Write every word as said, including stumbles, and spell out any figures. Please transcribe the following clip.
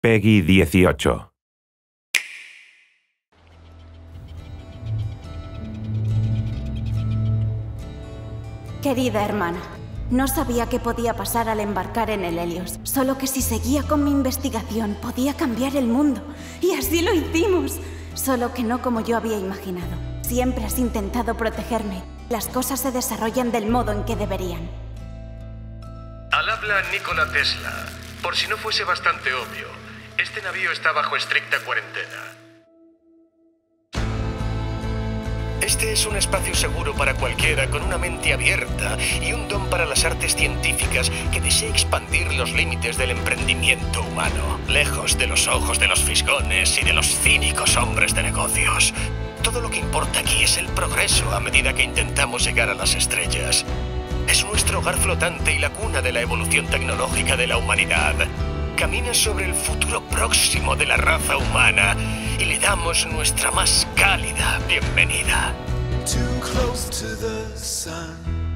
Peggy dieciocho. Querida hermana, no sabía qué podía pasar al embarcar en el Helios. Solo que si seguía con mi investigación podía cambiar el mundo. Y así lo hicimos. Solo que no como yo había imaginado. Siempre has intentado protegerme. Las cosas se desarrollan del modo en que deberían. Al habla Nikola Tesla. Por si no fuese bastante obvio, este navío está bajo estricta cuarentena. Este es un espacio seguro para cualquiera con una mente abierta y un don para las artes científicas que desee expandir los límites del emprendimiento humano, lejos de los ojos de los fisgones y de los cínicos hombres de negocios. Todo lo que importa aquí es el progreso a medida que intentamos llegar a las estrellas. Es nuestro hogar flotante y la cuna de la evolución tecnológica de la humanidad. Camina sobre el futuro próximo de la raza humana y le damos nuestra más cálida bienvenida. Too close to the sun.